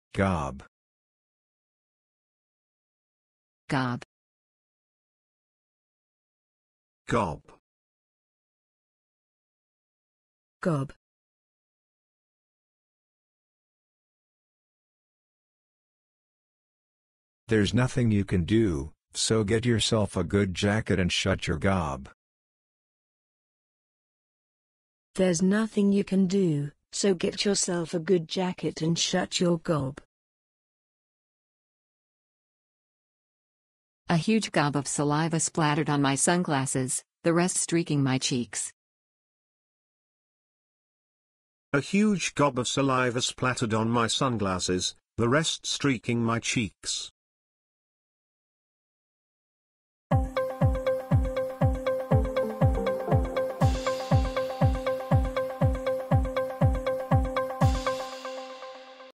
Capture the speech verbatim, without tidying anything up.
Gob. Gob. Gob. Gob. There's nothing you can do, so get yourself a good jacket and shut your gob. There's nothing you can do, so get yourself a good jacket and shut your gob. A huge gob of saliva splattered on my sunglasses, the rest streaking my cheeks. A huge gob of saliva splattered on my sunglasses, the rest streaking my cheeks.